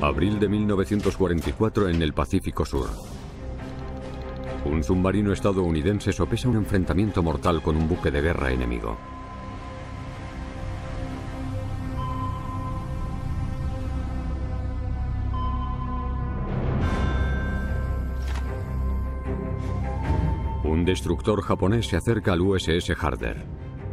Abril de 1944 en el Pacífico Sur. Un submarino estadounidense sopesa un enfrentamiento mortal con un buque de guerra enemigo. Un destructor japonés se acerca al USS Harder.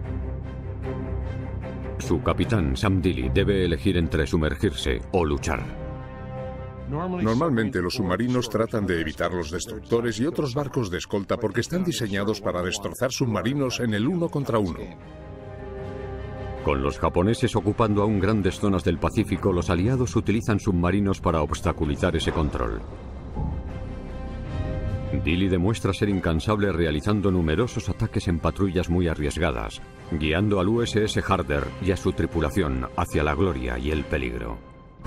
Su capitán, Sam Dealey, debe elegir entre sumergirse o luchar. Normalmente los submarinos tratan de evitar los destructores y otros barcos de escolta porque están diseñados para destrozar submarinos en el uno contra uno. Con los japoneses ocupando aún grandes zonas del Pacífico, los aliados utilizan submarinos para obstaculizar ese control. Dealey demuestra ser incansable realizando numerosos ataques en patrullas muy arriesgadas, guiando al USS Harder y a su tripulación hacia la gloria y el peligro.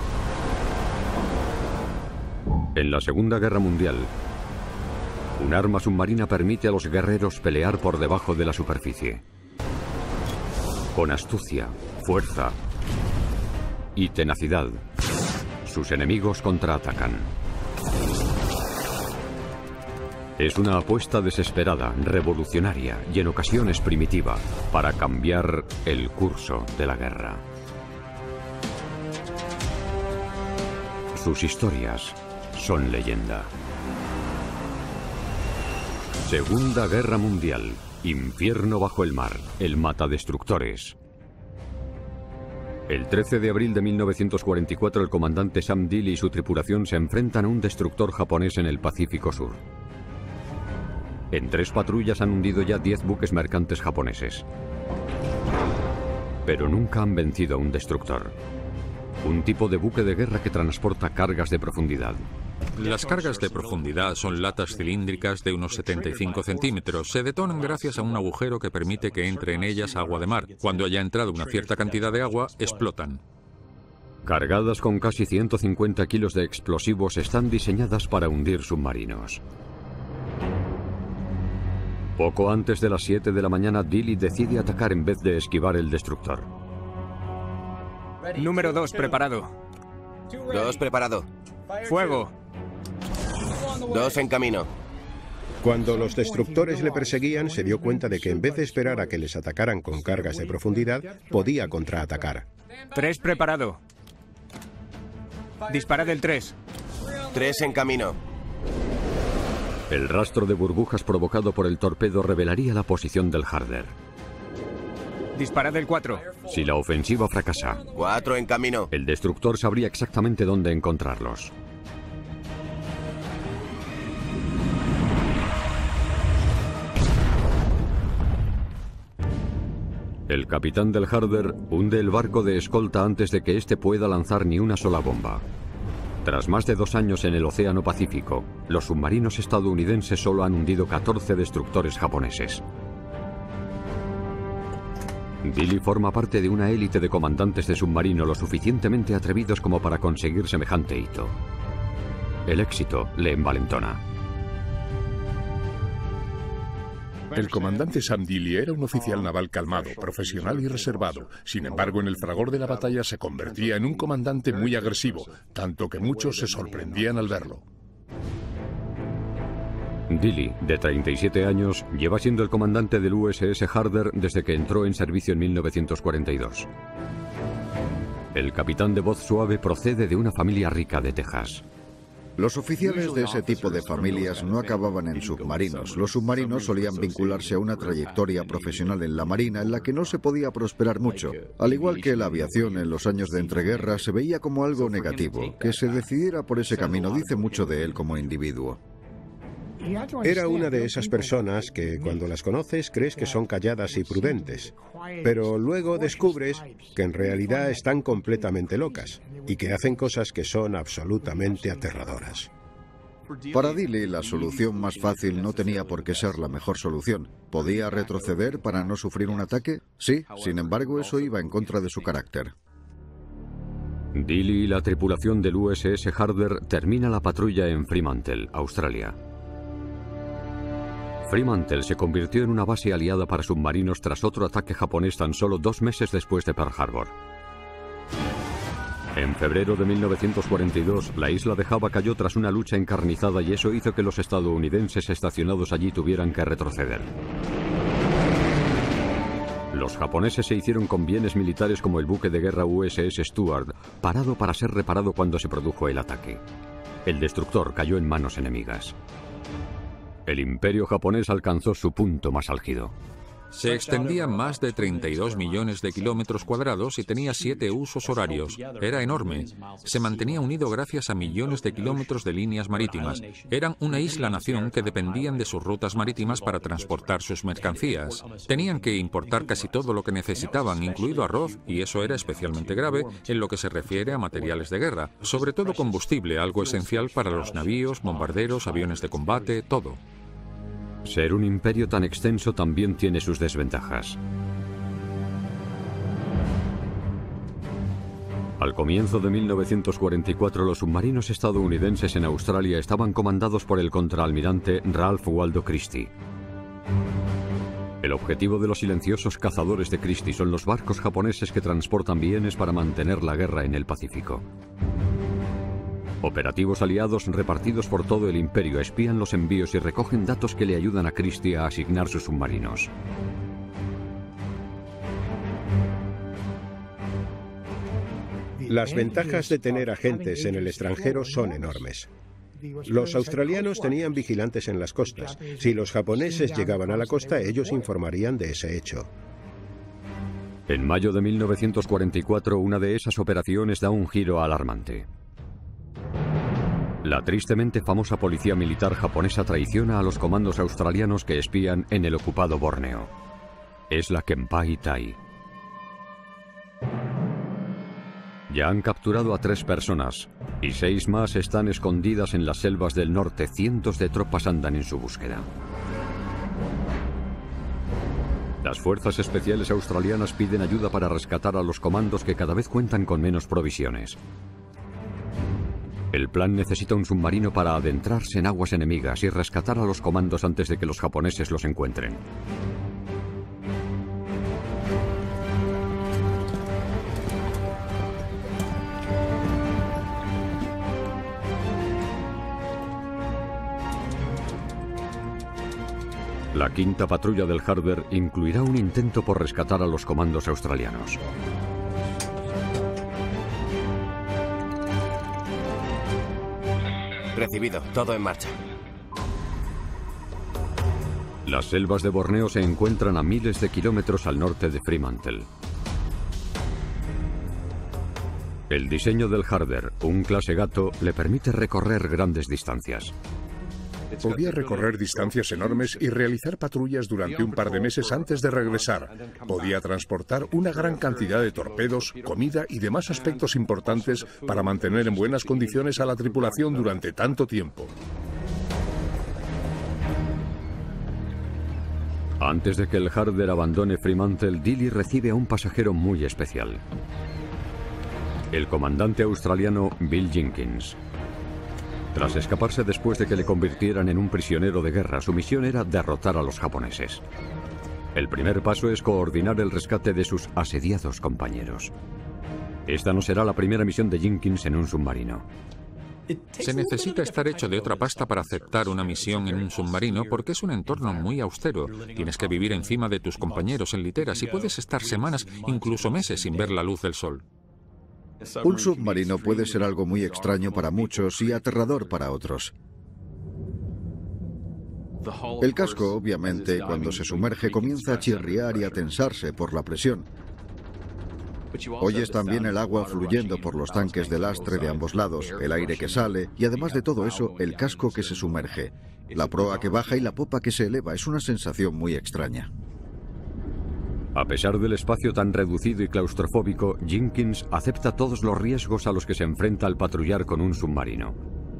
En la Segunda Guerra Mundial, un arma submarina permite a los guerreros pelear por debajo de la superficie. Con astucia, fuerza y tenacidad, sus enemigos contraatacan. Es una apuesta desesperada, revolucionaria y en ocasiones primitiva para cambiar el curso de la guerra. Sus historias son leyenda. Segunda Guerra Mundial. Infierno bajo el mar. El matadestructores. El 13 de abril de 1944 el comandante Sam Dealey y su tripulación se enfrentan a un destructor japonés en el Pacífico Sur. En 3 patrullas han hundido ya 10 buques mercantes japoneses. Pero nunca han vencido a un destructor. Un tipo de buque de guerra que transporta cargas de profundidad. Las cargas de profundidad son latas cilíndricas de unos 75 centímetros. Se detonan gracias a un agujero que permite que entre en ellas agua de mar. Cuando haya entrado una cierta cantidad de agua, explotan. Cargadas con casi 150 kilos de explosivos, están diseñadas para hundir submarinos. Poco antes de las 7 de la mañana, Dealey decide atacar en vez de esquivar el destructor. Número 2, preparado. 2 preparado. Fuego. 2 en camino. Cuando los destructores le perseguían, se dio cuenta de que en vez de esperar a que les atacaran con cargas de profundidad, podía contraatacar. 3 preparado. Disparad el 3. 3 en camino. El rastro de burbujas provocado por el torpedo revelaría la posición del Harder. Disparad el 4. Si la ofensiva fracasa, 4 en camino. el destructor sabría exactamente dónde encontrarlos. El capitán del Harder hunde el barco de escolta antes de que éste pueda lanzar ni una sola bomba. Tras más de 2 años en el Océano Pacífico, los submarinos estadounidenses solo han hundido 14 destructores japoneses. Dealey forma parte de una élite de comandantes de submarino lo suficientemente atrevidos como para conseguir semejante hito. El éxito le envalentona. El comandante Sam Dealey era un oficial naval calmado, profesional y reservado. Sin embargo, en el fragor de la batalla se convertía en un comandante muy agresivo, tanto que muchos se sorprendían al verlo. Dealey, de 37 años, lleva siendo el comandante del USS Harder desde que entró en servicio en 1942. El capitán de voz suave procede de una familia rica de Texas. Los oficiales de ese tipo de familias no acababan en submarinos. Los submarinos solían vincularse a una trayectoria profesional en la Marina en la que no se podía prosperar mucho. Al igual que la aviación en los años de entreguerra se veía como algo negativo. Que se decidiera por ese camino dice mucho de él como individuo. Era una de esas personas que cuando las conoces crees que son calladas y prudentes, pero luego descubres que en realidad están completamente locas y que hacen cosas que son absolutamente aterradoras. Para Dealey, la solución más fácil no tenía por qué ser la mejor solución. ¿Podía retroceder para no sufrir un ataque? Sí, sin embargo, eso iba en contra de su carácter. Dealey y la tripulación del USS Harder termina la patrulla en Fremantle, Australia. Fremantle se convirtió en una base aliada para submarinos tras otro ataque japonés tan solo 2 meses después de Pearl Harbor. En febrero de 1942, la isla de Java cayó tras una lucha encarnizada y eso hizo que los estadounidenses estacionados allí tuvieran que retroceder. Los japoneses se hicieron con bienes militares como el buque de guerra USS Stuart, parado para ser reparado cuando se produjo el ataque. El destructor cayó en manos enemigas. El imperio japonés alcanzó su punto más álgido. Se extendía más de 32 millones de kilómetros cuadrados y tenía 7 usos horarios. Era enorme. Se mantenía unido gracias a millones de kilómetros de líneas marítimas. Eran una isla-nación que dependían de sus rutas marítimas para transportar sus mercancías. Tenían que importar casi todo lo que necesitaban, incluido arroz, y eso era especialmente grave en lo que se refiere a materiales de guerra, sobre todo combustible, algo esencial para los navíos, bombarderos, aviones de combate, todo. Ser un imperio tan extenso también tiene sus desventajas. Al comienzo de 1944, los submarinos estadounidenses en Australia estaban comandados por el contraalmirante Ralph Waldo Christie. El objetivo de los silenciosos cazadores de Christie son los barcos japoneses que transportan bienes para mantener la guerra en el Pacífico. Operativos aliados repartidos por todo el imperio espían los envíos y recogen datos que le ayudan a Christie a asignar sus submarinos. Las ventajas de tener agentes en el extranjero son enormes. Los australianos tenían vigilantes en las costas. Si los japoneses llegaban a la costa, ellos informarían de ese hecho. En mayo de 1944, una de esas operaciones da un giro alarmante. La tristemente famosa policía militar japonesa traiciona a los comandos australianos que espían en el ocupado Borneo. Es la Kempai Tai. Ya han capturado a 3 personas y 6 más están escondidas en las selvas del norte. Cientos de tropas andan en su búsqueda. Las fuerzas especiales australianas piden ayuda para rescatar a los comandos que cada vez cuentan con menos provisiones. El plan necesita un submarino para adentrarse en aguas enemigas y rescatar a los comandos antes de que los japoneses los encuentren. La quinta patrulla del Harbour incluirá un intento por rescatar a los comandos australianos. Recibido, todo en marcha. Las selvas de Borneo se encuentran a miles de kilómetros al norte de Fremantle. El diseño del Harbour, un clase gato, le permite recorrer grandes distancias. Podía recorrer distancias enormes y realizar patrullas durante un par de meses antes de regresar. Podía transportar una gran cantidad de torpedos, comida y demás aspectos importantes para mantener en buenas condiciones a la tripulación durante tanto tiempo. Antes de que el Harbour abandone Fremantle, Dilley recibe a un pasajero muy especial. El comandante australiano Bill Jenkins. Tras escaparse después de que le convirtieran en un prisionero de guerra, su misión era derrotar a los japoneses. El primer paso es coordinar el rescate de sus asediados compañeros. Esta no será la primera misión de Jenkins en un submarino. Se necesita estar hecho de otra pasta para aceptar una misión en un submarino porque es un entorno muy austero. Tienes que vivir encima de tus compañeros en literas y puedes estar semanas, incluso meses, sin ver la luz del sol. Un submarino puede ser algo muy extraño para muchos y aterrador para otros. El casco, obviamente, cuando se sumerge comienza a chirriar y a tensarse por la presión. Oyes también el agua fluyendo por los tanques de lastre de ambos lados, el aire que sale y además de todo eso, el casco que se sumerge. La proa que baja y la popa que se eleva es una sensación muy extraña. A pesar del espacio tan reducido y claustrofóbico, Jenkins acepta todos los riesgos a los que se enfrenta al patrullar con un submarino.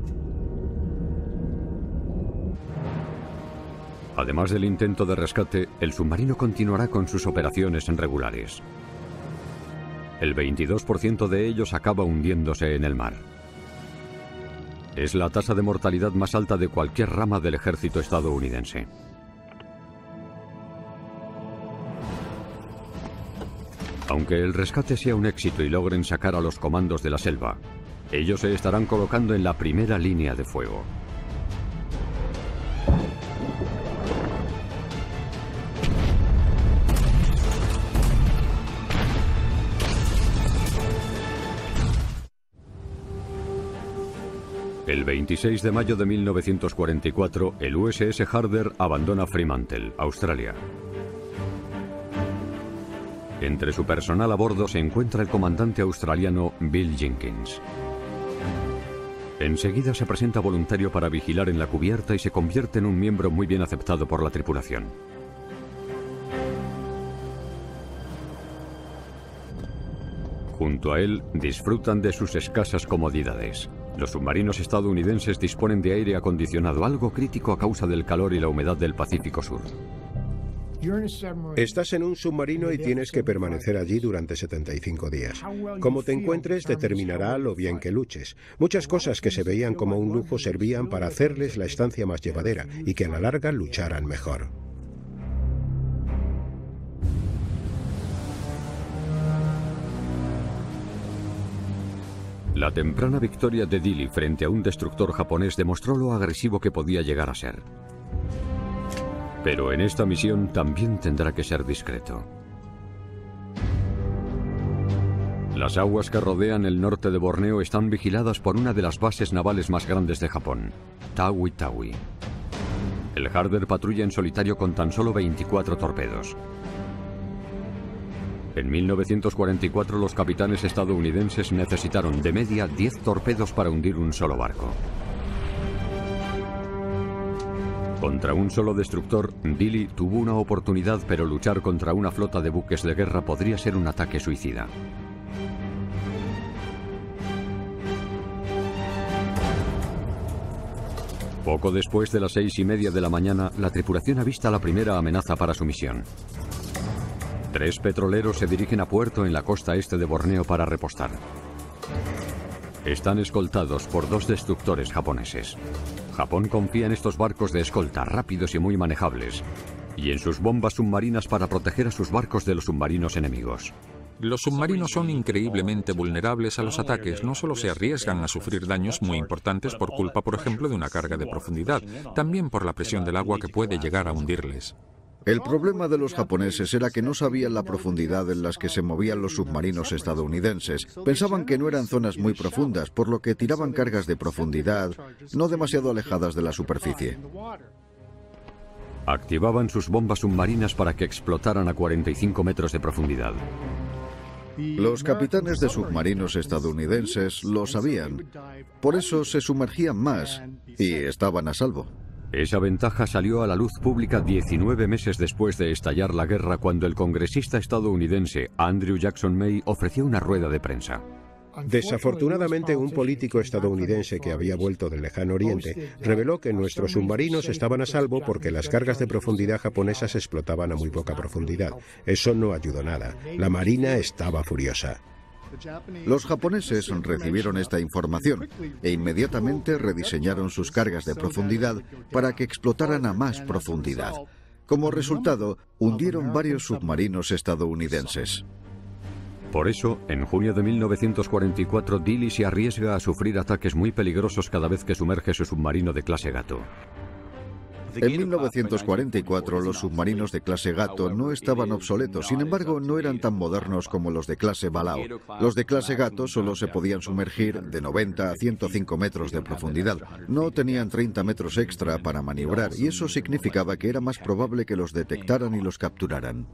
Además del intento de rescate, el submarino continuará con sus operaciones regulares. El 22% de ellos acaba hundiéndose en el mar. Es la tasa de mortalidad más alta de cualquier rama del ejército estadounidense. Aunque el rescate sea un éxito y logren sacar a los comandos de la selva, ellos se estarán colocando en la primera línea de fuego. El 26 de mayo de 1944, el USS Harder abandona Fremantle, Australia. Entre su personal a bordo se encuentra el comandante australiano Bill Jenkins. Enseguida se presenta voluntario para vigilar en la cubierta y se convierte en un miembro muy bien aceptado por la tripulación. Junto a él, disfrutan de sus escasas comodidades. Los submarinos estadounidenses disponen de aire acondicionado, algo crítico a causa del calor y la humedad del Pacífico Sur. Estás en un submarino y tienes que permanecer allí durante 75 días. Cómo te encuentres determinará lo bien que luches. Muchas cosas que se veían como un lujo servían para hacerles la estancia más llevadera y que a la larga lucharan mejor. La temprana victoria de Dilley frente a un destructor japonés demostró lo agresivo que podía llegar a ser. Pero en esta misión también tendrá que ser discreto. Las aguas que rodean el norte de Borneo están vigiladas por una de las bases navales más grandes de Japón, Tawi Tawi. El Harder patrulla en solitario con tan solo 24 torpedos. En 1944 los capitanes estadounidenses necesitaron de media 10 torpedos para hundir un solo barco. Contra un solo destructor, Dilley tuvo una oportunidad, pero luchar contra una flota de buques de guerra podría ser un ataque suicida. Poco después de las 6:30 de la mañana, la tripulación avista la primera amenaza para su misión. 3 petroleros se dirigen a puerto en la costa este de Borneo para repostar. Están escoltados por 2 destructores japoneses. Japón confía en estos barcos de escolta rápidos y muy manejables, y en sus bombas submarinas para proteger a sus barcos de los submarinos enemigos. Los submarinos son increíblemente vulnerables a los ataques. No solo se arriesgan a sufrir daños muy importantes por culpa, por ejemplo, de una carga de profundidad, también por la presión del agua que puede llegar a hundirles. El problema de los japoneses era que no sabían la profundidad en las que se movían los submarinos estadounidenses. Pensaban que no eran zonas muy profundas, por lo que tiraban cargas de profundidad no demasiado alejadas de la superficie. Activaban sus bombas submarinas para que explotaran a 45 metros de profundidad. Los capitanes de submarinos estadounidenses lo sabían. Por eso se sumergían más y estaban a salvo. Esa ventaja salió a la luz pública 19 meses después de estallar la guerra, cuando el congresista estadounidense Andrew Jackson May ofreció una rueda de prensa. Desafortunadamente, un político estadounidense que había vuelto del lejano oriente reveló que nuestros submarinos estaban a salvo porque las cargas de profundidad japonesas explotaban a muy poca profundidad. Eso no ayudó nada. La marina estaba furiosa. Los japoneses recibieron esta información e inmediatamente rediseñaron sus cargas de profundidad para que explotaran a más profundidad. Como resultado, hundieron varios submarinos estadounidenses. Por eso, en junio de 1944, Dilley se arriesga a sufrir ataques muy peligrosos cada vez que sumerge su submarino de clase Gato. En 1944 los submarinos de clase Gato no estaban obsoletos, sin embargo no eran tan modernos como los de clase Balao. Los de clase Gato solo se podían sumergir de 90 a 105 metros de profundidad. No tenían 30 metros extra para maniobrar y eso significaba que era más probable que los detectaran y los capturaran.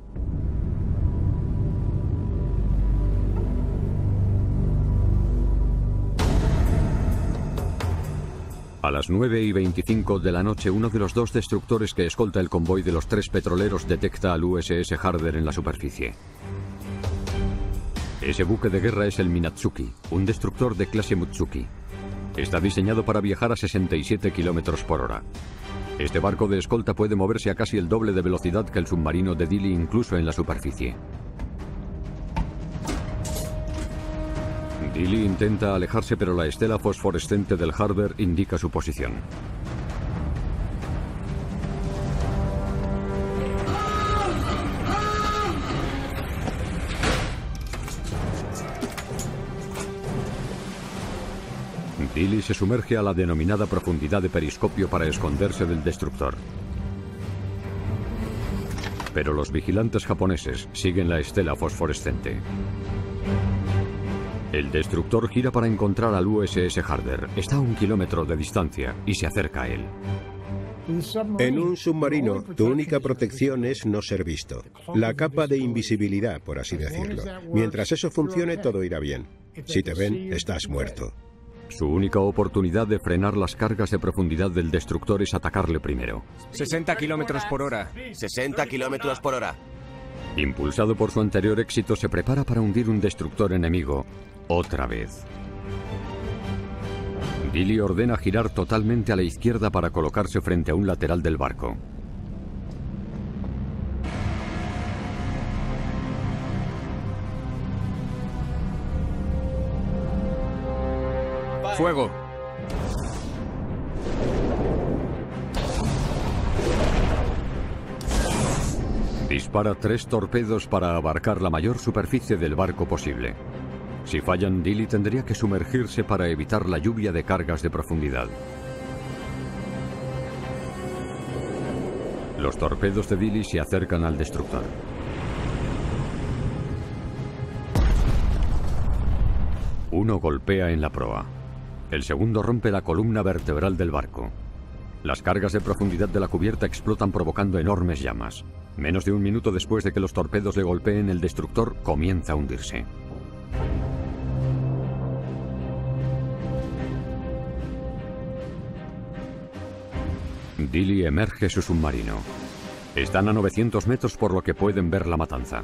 A las 9:25 de la noche, uno de los 2 destructores que escolta el convoy de los 3 petroleros detecta al USS Harder en la superficie. Ese buque de guerra es el Minatsuki, un destructor de clase Mutsuki. Está diseñado para viajar a 67 kilómetros por hora. Este barco de escolta puede moverse a casi el doble de velocidad que el submarino de Dilley, incluso en la superficie. Dilley intenta alejarse, pero la estela fosforescente del Harder indica su posición. Dilley se sumerge a la denominada profundidad de periscopio para esconderse del destructor. Pero los vigilantes japoneses siguen la estela fosforescente. El destructor gira para encontrar al USS Harder. Está a 1 kilómetro de distancia y se acerca a él. En un submarino, tu única protección es no ser visto. La capa de invisibilidad, por así decirlo. Mientras eso funcione, todo irá bien. Si te ven, estás muerto. Su única oportunidad de frenar las cargas de profundidad del destructor es atacarle primero. 60 kilómetros por hora. 60 kilómetros por hora. Impulsado por su anterior éxito, se prepara para hundir un destructor enemigo otra vez. Dilley ordena girar totalmente a la izquierda para colocarse frente a un lateral del barco. Fuego. Dispara 3 torpedos para abarcar la mayor superficie del barco posible. Si fallan, Dilley tendría que sumergirse para evitar la lluvia de cargas de profundidad. Los torpedos de Dilley se acercan al destructor. Uno golpea en la proa. El segundo rompe la columna vertebral del barco. Las cargas de profundidad de la cubierta explotan provocando enormes llamas. Menos de 1 minuto después de que los torpedos le golpeen, el destructor comienza a hundirse. Dilley emerge su submarino. Están a 900 metros por lo que pueden ver la matanza.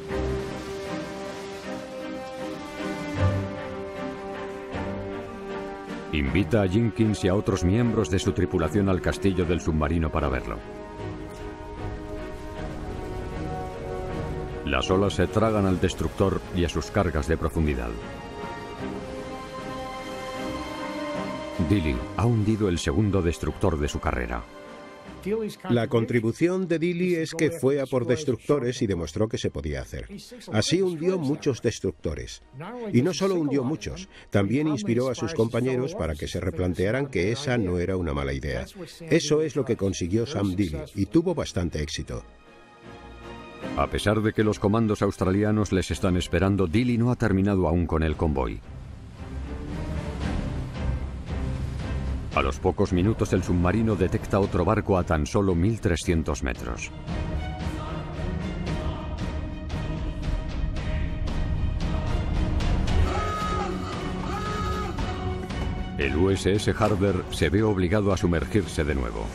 Invita a Jenkins y a otros miembros de su tripulación al castillo del submarino para verlo. Las olas se tragan al destructor y a sus cargas de profundidad. Dilley ha hundido el segundo destructor de su carrera. La contribución de Dilley es que fue a por destructores y demostró que se podía hacer. Así hundió muchos destructores. Y no solo hundió muchos, también inspiró a sus compañeros para que se replantearan que esa no era una mala idea. Eso es lo que consiguió Sam Dilley y tuvo bastante éxito. A pesar de que los comandos australianos les están esperando, Dilley no ha terminado aún con el convoy. A los pocos minutos el submarino detecta otro barco a tan solo 1300 metros. El USS Harder se ve obligado a sumergirse de nuevo.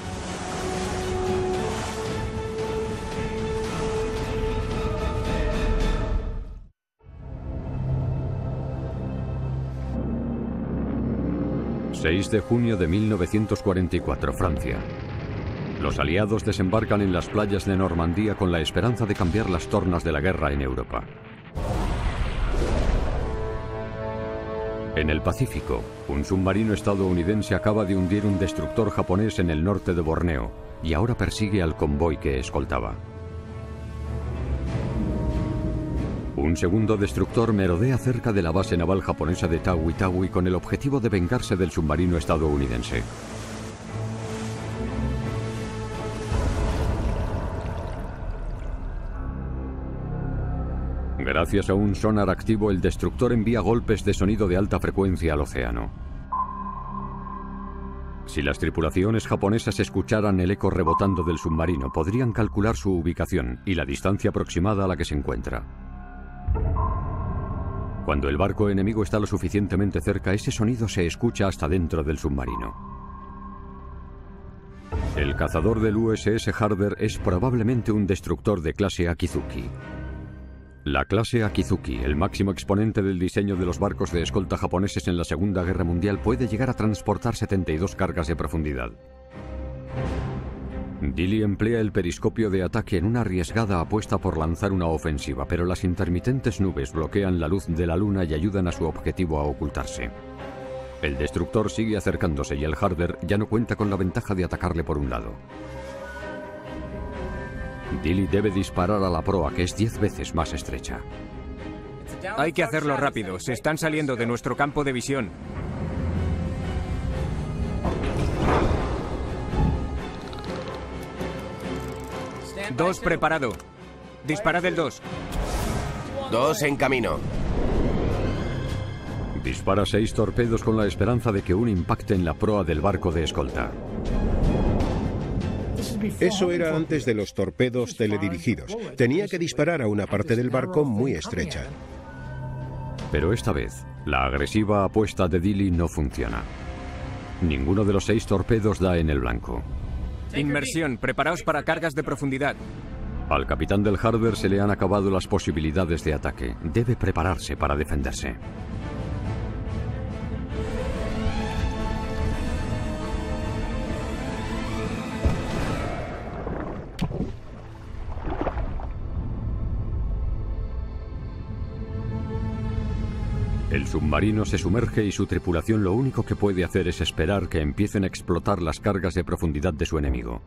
...6 de junio de 1944, Francia. Los aliados desembarcan en las playas de Normandía con la esperanza de cambiar las tornas de la guerra en Europa. En el Pacífico, un submarino estadounidense acaba de hundir un destructor japonés en el norte de Borneo y ahora persigue al convoy que escoltaba. Un segundo destructor merodea cerca de la base naval japonesa de Tawi Tawi con el objetivo de vengarse del submarino estadounidense. Gracias a un sonar activo, el destructor envía golpes de sonido de alta frecuencia al océano. Si las tripulaciones japonesas escucharan el eco rebotando del submarino, podrían calcular su ubicación y la distancia aproximada a la que se encuentra. Cuando el barco enemigo está lo suficientemente cerca, ese sonido se escucha hasta dentro del submarino. El cazador del USS Harder es probablemente un destructor de clase Akizuki. La clase Akizuki, el máximo exponente del diseño de los barcos de escolta japoneses en la Segunda Guerra Mundial, puede llegar a transportar 72 cargas de profundidad. Dilley emplea el periscopio de ataque en una arriesgada apuesta por lanzar una ofensiva, pero las intermitentes nubes bloquean la luz de la luna y ayudan a su objetivo a ocultarse. El destructor sigue acercándose y el Harder ya no cuenta con la ventaja de atacarle por un lado. Dilley debe disparar a la proa, que es 10 veces más estrecha. Hay que hacerlo rápido. Se están saliendo de nuestro campo de visión. 2 preparado. Disparad el 2. 2 en camino. Dispara 6 torpedos con la esperanza de que uno impacte en la proa del barco de escolta. Eso era antes de los torpedos teledirigidos. Tenía que disparar a una parte del barco muy estrecha. Pero esta vez, la agresiva apuesta de Dilley no funciona. Ninguno de los 6 torpedos da en el blanco. Inmersión, preparaos para cargas de profundidad. Al capitán del Harder se le han acabado las posibilidades de ataque. Debe prepararse para defenderse. El submarino se sumerge y su tripulación lo único que puede hacer es esperar que empiecen a explotar las cargas de profundidad de su enemigo.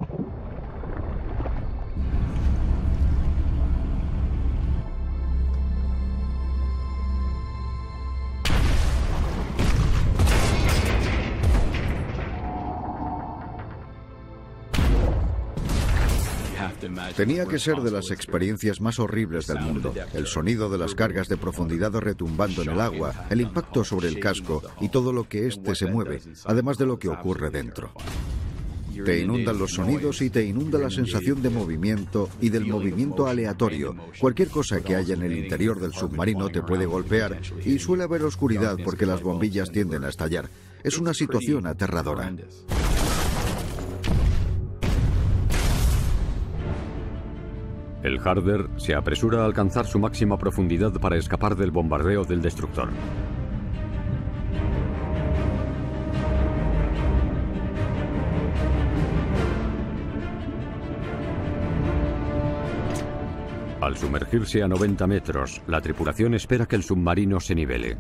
Tenía que ser de las experiencias más horribles del mundo. El sonido de las cargas de profundidad retumbando en el agua, el impacto sobre el casco y todo lo que éste se mueve, además de lo que ocurre dentro. Te inundan los sonidos y te inunda la sensación de movimiento y del movimiento aleatorio. Cualquier cosa que haya en el interior del submarino te puede golpear y suele haber oscuridad porque las bombillas tienden a estallar. Es una situación aterradora. El Harder se apresura a alcanzar su máxima profundidad para escapar del bombardeo del destructor. Al sumergirse a 90 metros, la tripulación espera que el submarino se nivele.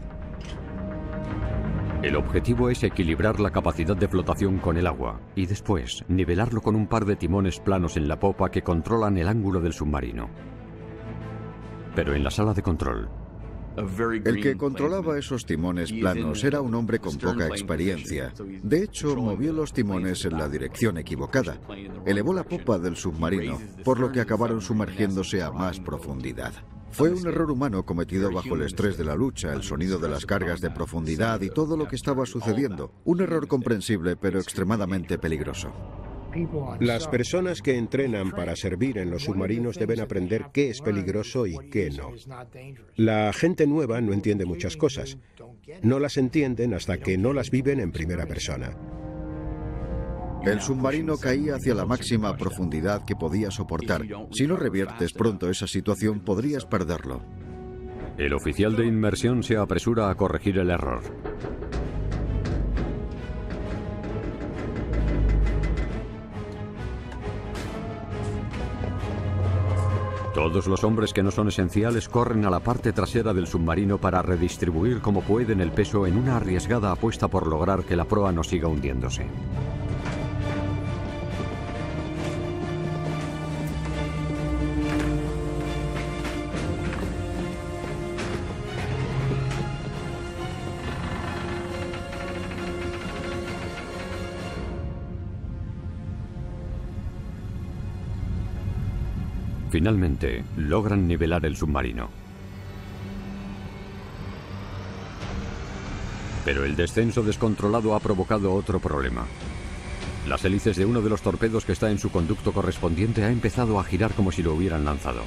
El objetivo es equilibrar la capacidad de flotación con el agua y después nivelarlo con un par de timones planos en la popa que controlan el ángulo del submarino. Pero en la sala de control, el que controlaba esos timones planos era un hombre con poca experiencia. De hecho, movió los timones en la dirección equivocada. Elevó la popa del submarino, por lo que acabaron sumergiéndose a más profundidad. Fue un error humano cometido bajo el estrés de la lucha, el sonido de las cargas de profundidad y todo lo que estaba sucediendo. Un error comprensible, pero extremadamente peligroso. Las personas que entrenan para servir en los submarinos deben aprender qué es peligroso y qué no. La gente nueva no entiende muchas cosas. No las entienden hasta que no las viven en primera persona. El submarino caía hacia la máxima profundidad que podía soportar. Si no reviertes pronto esa situación, podrías perderlo. El oficial de inmersión se apresura a corregir el error. Todos los hombres que no son esenciales corren a la parte trasera del submarino para redistribuir como pueden el peso en una arriesgada apuesta por lograr que la proa no siga hundiéndose. Finalmente, logran nivelar el submarino. Pero el descenso descontrolado ha provocado otro problema. Las hélices de uno de los torpedos que está en su conducto correspondiente ha empezado a girar como si lo hubieran lanzado.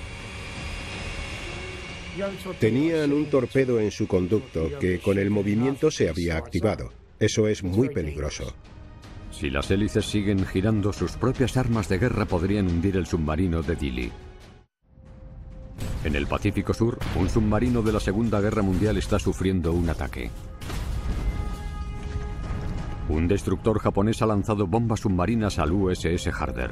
Tenían un torpedo en su conducto que con el movimiento se había activado. Eso es muy peligroso. Si las hélices siguen girando, sus propias armas de guerra podrían hundir el submarino de Dilley. En el Pacífico Sur, un submarino de la Segunda Guerra Mundial está sufriendo un ataque. Un destructor japonés ha lanzado bombas submarinas al USS Harder.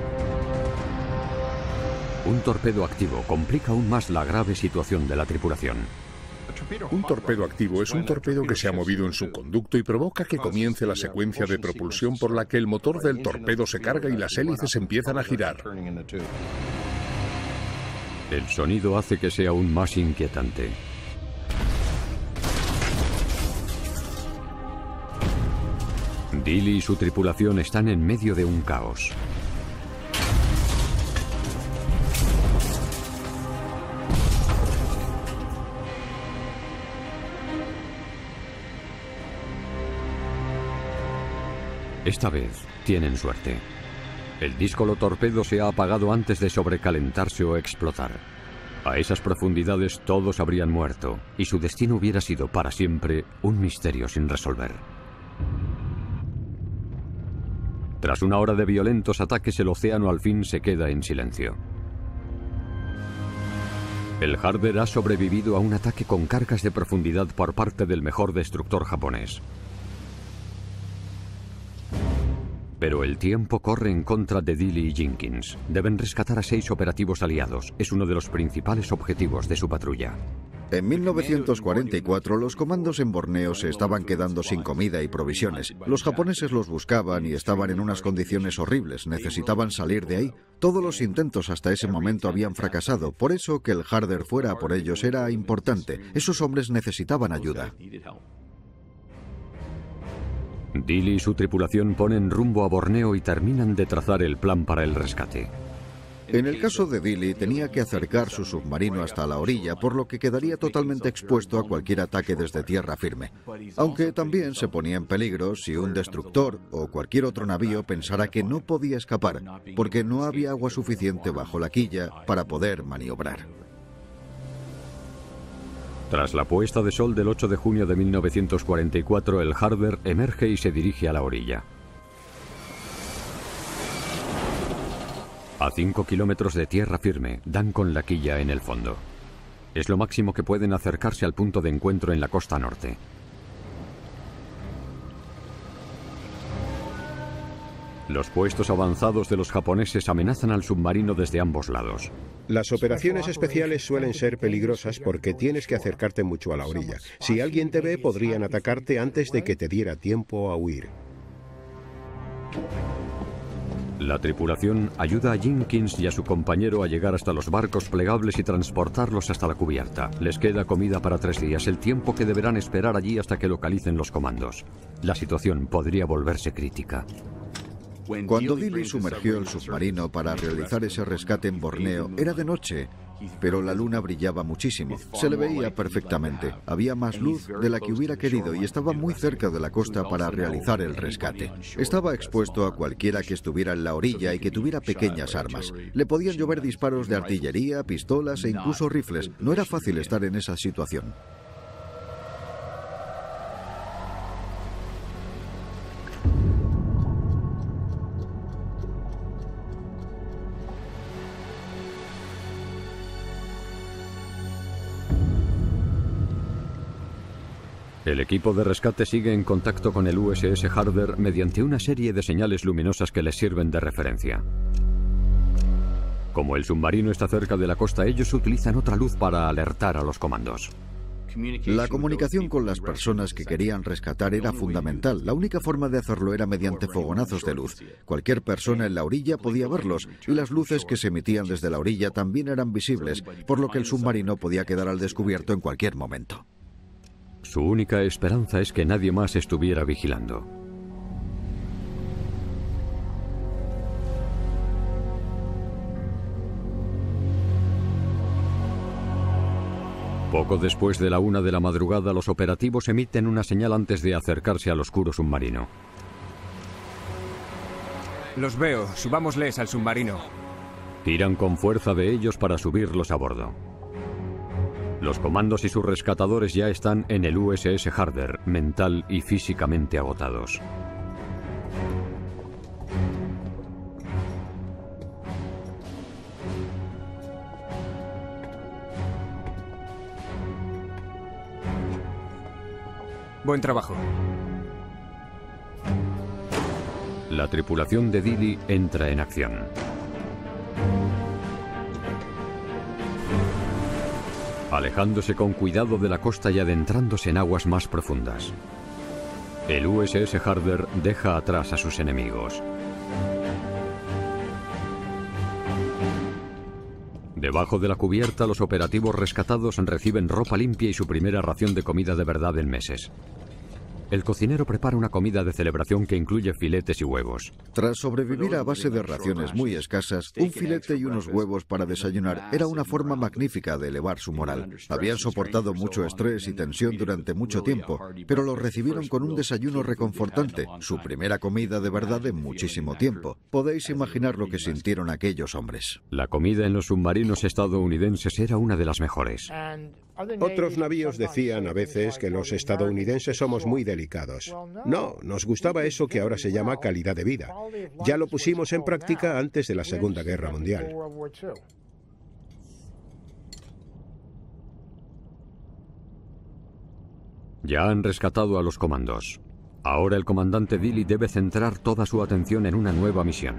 Un torpedo activo complica aún más la grave situación de la tripulación. Un torpedo activo es un torpedo que se ha movido en su conducto y provoca que comience la secuencia de propulsión por la que el motor del torpedo se carga y las hélices empiezan a girar. El sonido hace que sea aún más inquietante. Dilley y su tripulación están en medio de un caos. Esta vez tienen suerte. El díscolo torpedo se ha apagado antes de sobrecalentarse o explotar. A esas profundidades todos habrían muerto y su destino hubiera sido para siempre un misterio sin resolver. Tras una hora de violentos ataques, el océano al fin se queda en silencio. El Harder ha sobrevivido a un ataque con cargas de profundidad por parte del mejor destructor japonés. Pero el tiempo corre en contra de Dilley y Jenkins. Deben rescatar a 6 operativos aliados. Es uno de los principales objetivos de su patrulla. En 1944 los comandos en Borneo se estaban quedando sin comida y provisiones. Los japoneses los buscaban y estaban en unas condiciones horribles. Necesitaban salir de ahí. Todos los intentos hasta ese momento habían fracasado. Por eso que el Harder fuera por ellos era importante. Esos hombres necesitaban ayuda. Dilley y su tripulación ponen rumbo a Borneo y terminan de trazar el plan para el rescate. En el caso de Dilley tenía que acercar su submarino hasta la orilla, por lo que quedaría totalmente expuesto a cualquier ataque desde tierra firme. Aunque también se ponía en peligro si un destructor o cualquier otro navío pensara que no podía escapar, porque no había agua suficiente bajo la quilla para poder maniobrar. Tras la puesta de sol del 8 de junio de 1944, el Harder emerge y se dirige a la orilla. A 5 kilómetros de tierra firme, dan con la quilla en el fondo. Es lo máximo que pueden acercarse al punto de encuentro en la costa norte. Los puestos avanzados de los japoneses amenazan al submarino desde ambos lados. Las operaciones especiales suelen ser peligrosas porque tienes que acercarte mucho a la orilla. Si alguien te ve, podrían atacarte antes de que te diera tiempo a huir. La tripulación ayuda a Jenkins y a su compañero a llegar hasta los barcos plegables y transportarlos hasta la cubierta. Les queda comida para 3 días, el tiempo que deberán esperar allí hasta que localicen los comandos. La situación podría volverse crítica. Cuando Dilley sumergió el submarino para realizar ese rescate en Borneo, era de noche, pero la luna brillaba muchísimo. Se le veía perfectamente. Había más luz de la que hubiera querido y estaba muy cerca de la costa para realizar el rescate. Estaba expuesto a cualquiera que estuviera en la orilla y que tuviera pequeñas armas. Le podían llover disparos de artillería, pistolas e incluso rifles. No era fácil estar en esa situación. El equipo de rescate sigue en contacto con el USS Harder mediante una serie de señales luminosas que les sirven de referencia. Como el submarino está cerca de la costa, ellos utilizan otra luz para alertar a los comandos. La comunicación con las personas que querían rescatar era fundamental. La única forma de hacerlo era mediante fogonazos de luz. Cualquier persona en la orilla podía verlos, y las luces que se emitían desde la orilla también eran visibles, por lo que el submarino podía quedar al descubierto en cualquier momento. Su única esperanza es que nadie más estuviera vigilando. Poco después de la 1 de la madrugada, los operativos emiten una señal antes de acercarse al oscuro submarino. Los veo, subámosles al submarino. Tiran con fuerza de ellos para subirlos a bordo. Los comandos y sus rescatadores ya están en el USS Harder, mental y físicamente agotados. Buen trabajo. La tripulación de Dilley entra en acción. Alejándose con cuidado de la costa y adentrándose en aguas más profundas. El USS Harder deja atrás a sus enemigos. Debajo de la cubierta, los operativos rescatados reciben ropa limpia y su primera ración de comida de verdad en meses. el cocinero prepara una comida de celebración que incluye filetes y huevos. Tras sobrevivir a base de raciones muy escasas, un filete y unos huevos para desayunar era una forma magnífica de elevar su moral. Habían soportado mucho estrés y tensión durante mucho tiempo, pero lo recibieron con un desayuno reconfortante, su primera comida de verdad en muchísimo tiempo. Podéis imaginar lo que sintieron aquellos hombres. La comida en los submarinos estadounidenses era una de las mejores. Otros navíos decían a veces que los estadounidenses somos muy delicados. No, nos gustaba eso que ahora se llama calidad de vida. Ya lo pusimos en práctica antes de la Segunda Guerra Mundial. Ya han rescatado a los comandos. Ahora el comandante Dilley debe centrar toda su atención en una nueva misión.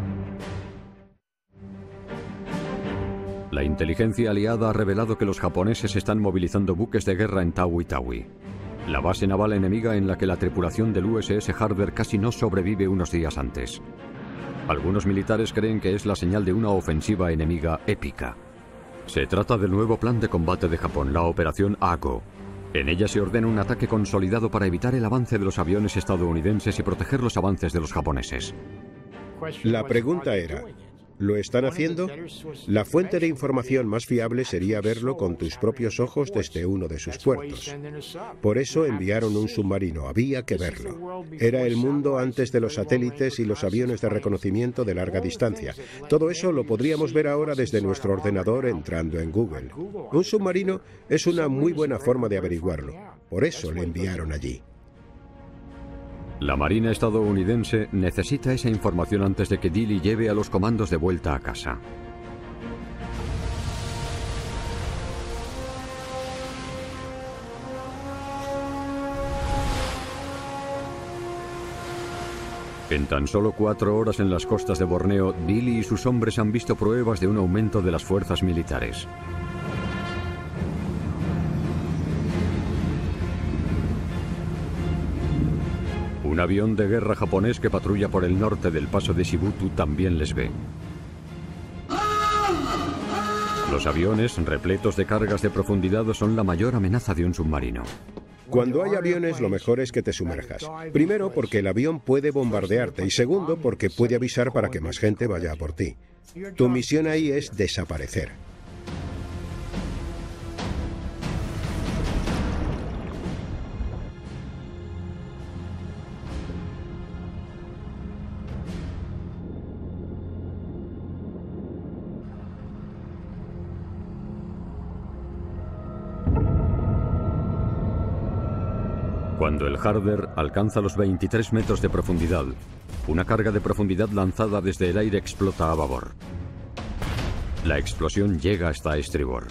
La inteligencia aliada ha revelado que los japoneses están movilizando buques de guerra en Tawi-Tawi, la base naval enemiga en la que la tripulación del USS Harder casi no sobrevive unos días antes. Algunos militares creen que es la señal de una ofensiva enemiga épica. Se trata del nuevo plan de combate de Japón, la Operación Ago. En ella se ordena un ataque consolidado para evitar el avance de los aviones estadounidenses y proteger los avances de los japoneses. La pregunta era, ¿lo están haciendo? La fuente de información más fiable sería verlo con tus propios ojos desde uno de sus puertos. Por eso enviaron un submarino, había que verlo. Era el mundo antes de los satélites y los aviones de reconocimiento de larga distancia. Todo eso lo podríamos ver ahora desde nuestro ordenador entrando en Google. Un submarino es una muy buena forma de averiguarlo. Por eso le enviaron allí. La Marina estadounidense necesita esa información antes de que Dilley lleve a los comandos de vuelta a casa. En tan solo 4 horas en las costas de Borneo, Dilley y sus hombres han visto pruebas de un aumento de las fuerzas militares. Un avión de guerra japonés que patrulla por el norte del paso de Shibutu también les ve. Los aviones, repletos de cargas de profundidad, son la mayor amenaza de un submarino. Cuando hay aviones, lo mejor es que te sumerjas. Primero, porque el avión puede bombardearte, y segundo, porque puede avisar para que más gente vaya a por ti. Tu misión ahí es desaparecer. Cuando el Harder alcanza los 23 metros de profundidad, una carga de profundidad lanzada desde el aire explota a babor. La explosión llega hasta estribor.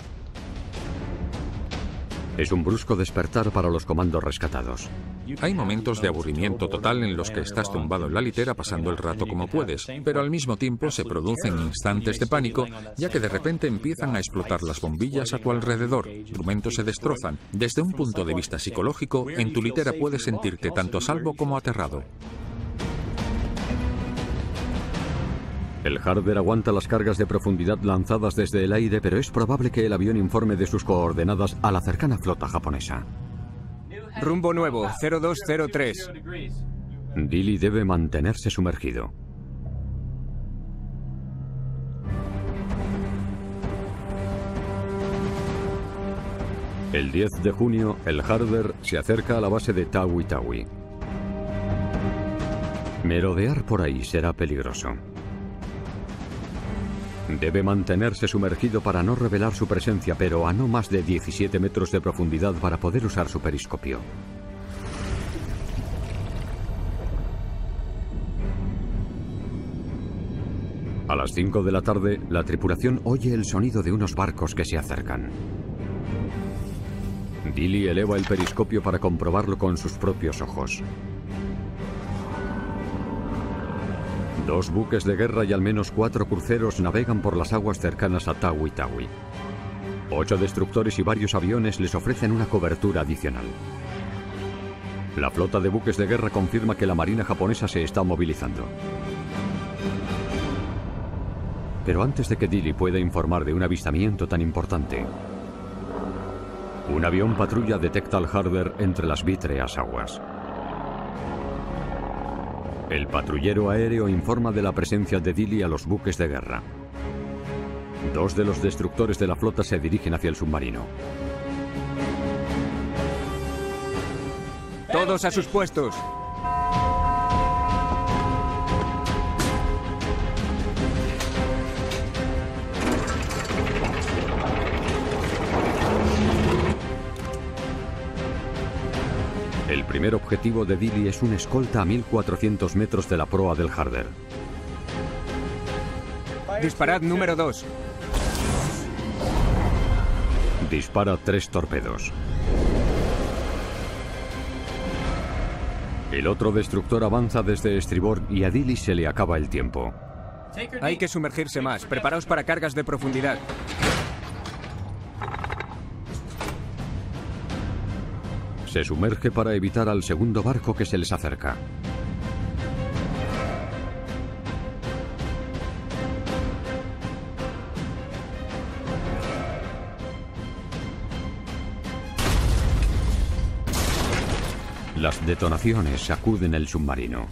Es un brusco despertar para los comandos rescatados. Hay momentos de aburrimiento total en los que estás tumbado en la litera pasando el rato como puedes, pero al mismo tiempo se producen instantes de pánico, ya que de repente empiezan a explotar las bombillas a tu alrededor, instrumentos se destrozan. Desde un punto de vista psicológico, en tu litera puedes sentirte tanto a salvo como aterrado. El Harder aguanta las cargas de profundidad lanzadas desde el aire, pero es probable que el avión informe de sus coordenadas a la cercana flota japonesa. Rumbo nuevo, 0203. Dilley debe mantenerse sumergido. El 10 de junio, el Harder se acerca a la base de Tawi-Tawi. Merodear por ahí será peligroso. Debe mantenerse sumergido para no revelar su presencia, pero a no más de 17 metros de profundidad para poder usar su periscopio. A las 5 de la tarde, la tripulación oye el sonido de unos barcos que se acercan. Dilley eleva el periscopio para comprobarlo con sus propios ojos. 2 buques de guerra y al menos 4 cruceros navegan por las aguas cercanas a Tawi-Tawi. 8 destructores y varios aviones les ofrecen una cobertura adicional. La flota de buques de guerra confirma que la marina japonesa se está movilizando. Pero antes de que Dilley pueda informar de un avistamiento tan importante, un avión patrulla detecta al Harder entre las vítreas aguas. El patrullero aéreo informa de la presencia de Dilley a los buques de guerra. 2 de los destructores de la flota se dirigen hacia el submarino. Todos a sus puestos. El primer objetivo de Dilley es un escolta a 1400 metros de la proa del Harder. Disparad número 2. Dispara 3 torpedos. El otro destructor avanza desde estribor y a Dilley se le acaba el tiempo. Hay que sumergirse más. Preparaos para cargas de profundidad. Se sumerge para evitar al segundo barco que se les acerca. Las detonaciones sacuden el submarino.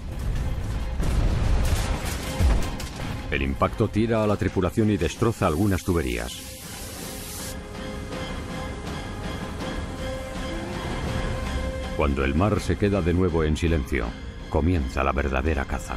El impacto tira a la tripulación y destroza algunas tuberías. Cuando el mar se queda de nuevo en silencio, comienza la verdadera caza.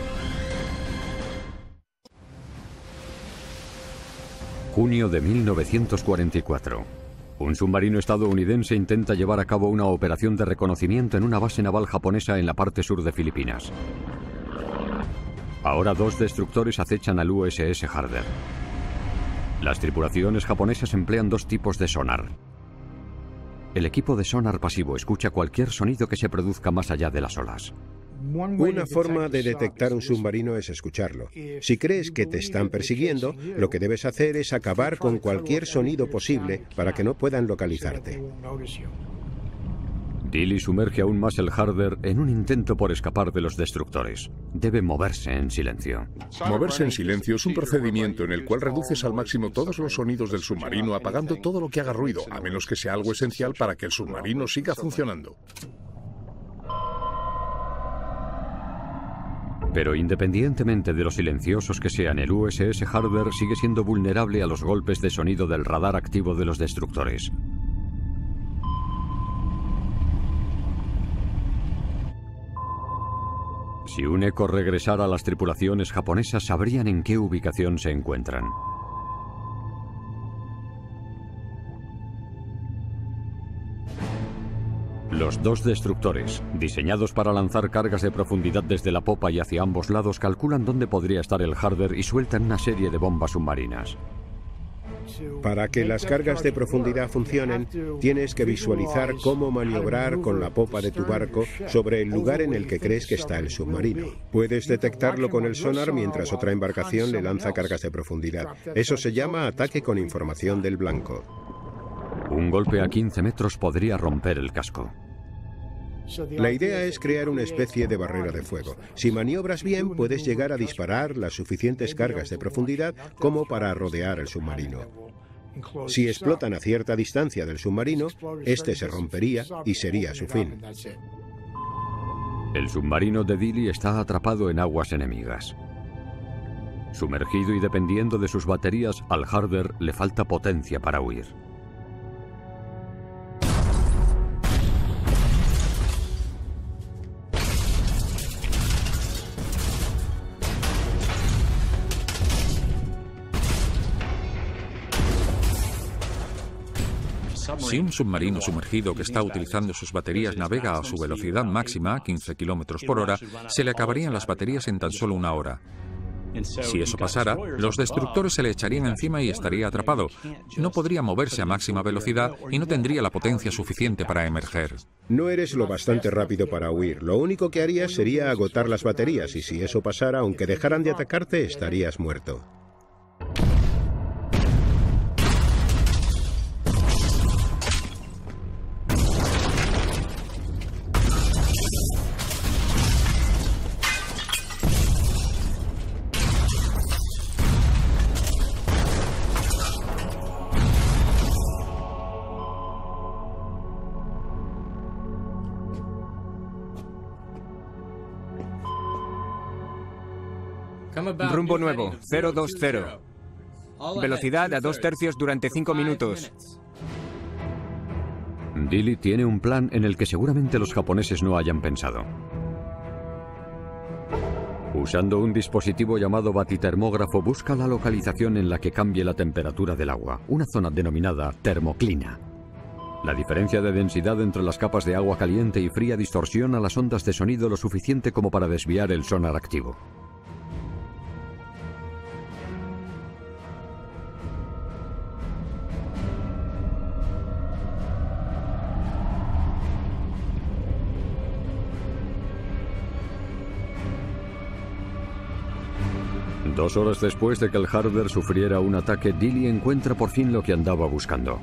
Junio de 1944. Un submarino estadounidense intenta llevar a cabo una operación de reconocimiento en una base naval japonesa en la parte sur de Filipinas. Ahora 2 destructores acechan al USS Harder. Las tripulaciones japonesas emplean 2 tipos de sonar. El equipo de sonar pasivo escucha cualquier sonido que se produzca más allá de las olas. Una forma de detectar un submarino es escucharlo. Si crees que te están persiguiendo, lo que debes hacer es acabar con cualquier sonido posible para que no puedan localizarte. Dilley sumerge aún más el Harder en un intento por escapar de los destructores. Debe moverse en silencio. Moverse en silencio es un procedimiento en el cual reduces al máximo todos los sonidos del submarino, apagando todo lo que haga ruido, a menos que sea algo esencial para que el submarino siga funcionando. Pero independientemente de lo silenciosos que sean, el USS Harder sigue siendo vulnerable a los golpes de sonido del radar activo de los destructores. Si un eco regresara a las tripulaciones japonesas, sabrían en qué ubicación se encuentran. Los 2 destructores, diseñados para lanzar cargas de profundidad desde la popa y hacia ambos lados, calculan dónde podría estar el Harder y sueltan una serie de bombas submarinas. Para que las cargas de profundidad funcionen, tienes que visualizar cómo maniobrar con la popa de tu barco sobre el lugar en el que crees que está el submarino. Puedes detectarlo con el sonar mientras otra embarcación le lanza cargas de profundidad. Eso se llama ataque con información del blanco. Un golpe a 15 metros podría romper el casco. La idea es crear una especie de barrera de fuego. Si maniobras bien, puedes llegar a disparar las suficientes cargas de profundidad como para rodear el submarino. Si explotan a cierta distancia del submarino, este se rompería y sería su fin. El submarino de Dilley está atrapado en aguas enemigas. Sumergido y dependiendo de sus baterías, al Harder le falta potencia para huir. Si un submarino sumergido que está utilizando sus baterías navega a su velocidad máxima, 15 km por hora, se le acabarían las baterías en tan solo 1 hora. Si eso pasara, los destructores se le echarían encima y estaría atrapado. No podría moverse a máxima velocidad y no tendría la potencia suficiente para emerger. No eres lo bastante rápido para huir. Lo único que harías sería agotar las baterías y si eso pasara, aunque dejaran de atacarte, estarías muerto. Rumbo nuevo, 020. Velocidad a 2/3 durante 5 minutos. Dili tiene un plan en el que seguramente los japoneses no hayan pensado. Usando un dispositivo llamado batitermógrafo, busca la localización en la que cambie la temperatura del agua, una zona denominada termoclina. La diferencia de densidad entre las capas de agua caliente y fría distorsiona las ondas de sonido lo suficiente como para desviar el sonar activo. Dos horas después de que el Harder sufriera un ataque, Dili encuentra por fin lo que andaba buscando.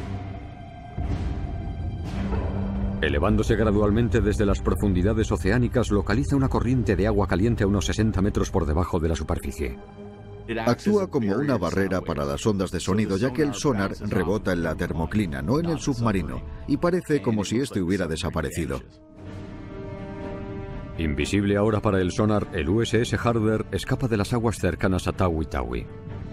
Elevándose gradualmente desde las profundidades oceánicas, localiza una corriente de agua caliente a unos 60 metros por debajo de la superficie. Actúa como una barrera para las ondas de sonido, ya que el sonar rebota en la termoclina, no en el submarino, y parece como si este hubiera desaparecido. Invisible ahora para el sonar, el USS Harder escapa de las aguas cercanas a Tawi Tawi.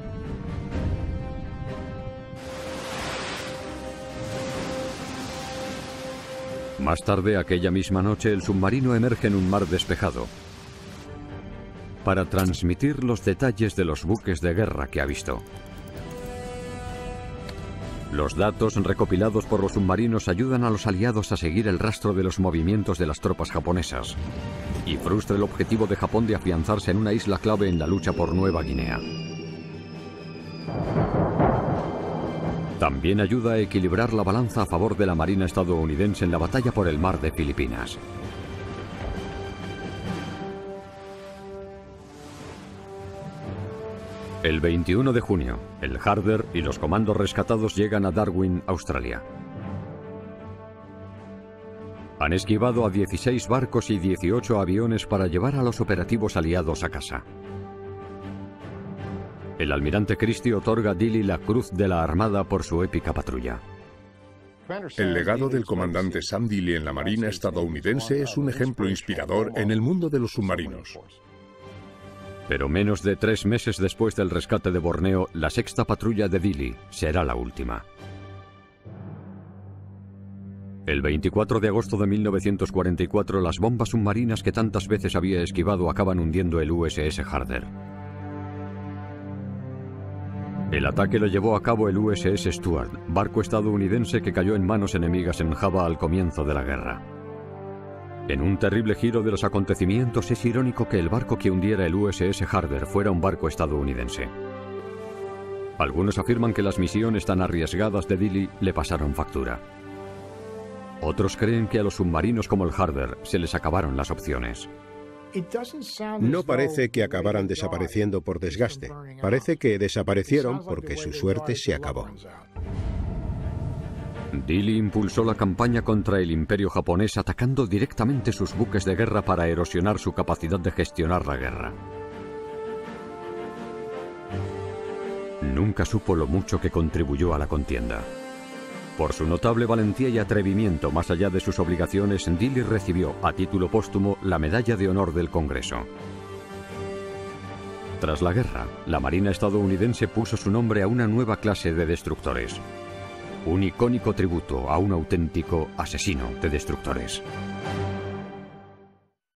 Más tarde, aquella misma noche, el submarino emerge en un mar despejado para transmitir los detalles de los buques de guerra que ha visto. Los datos recopilados por los submarinos ayudan a los aliados a seguir el rastro de los movimientos de las tropas japonesas y frustra el objetivo de Japón de afianzarse en una isla clave en la lucha por Nueva Guinea. También ayuda a equilibrar la balanza a favor de la Marina estadounidense en la batalla por el mar de Filipinas. El 21 de junio, el Harder y los comandos rescatados llegan a Darwin, Australia. Han esquivado a 16 barcos y 18 aviones para llevar a los operativos aliados a casa. El almirante Christie otorga a Dili la Cruz de la Armada por su épica patrulla. El legado del comandante Sam Dili en la Marina estadounidense es un ejemplo inspirador en el mundo de los submarinos. Pero menos de 3 meses después del rescate de Borneo, la sexta patrulla de Dili será la última. El 24 de agosto de 1944, las bombas submarinas que tantas veces había esquivado acaban hundiendo el USS Harder. El ataque lo llevó a cabo el USS Stuart, barco estadounidense que cayó en manos enemigas en Java al comienzo de la guerra. En un terrible giro de los acontecimientos, es irónico que el barco que hundiera el USS Harder fuera un barco estadounidense. Algunos afirman que las misiones tan arriesgadas de Dili le pasaron factura. Otros creen que a los submarinos como el Harder se les acabaron las opciones. No parece que acabaran desapareciendo por desgaste. Parece que desaparecieron porque su suerte se acabó. Dili impulsó la campaña contra el imperio japonés atacando directamente sus buques de guerra para erosionar su capacidad de gestionar la guerra. Nunca supo lo mucho que contribuyó a la contienda. Por su notable valentía y atrevimiento más allá de sus obligaciones, Dili recibió, a título póstumo, la Medalla de Honor del Congreso. Tras la guerra, la Marina estadounidense puso su nombre a una nueva clase de destructores. Un icónico tributo a un auténtico asesino de destructores.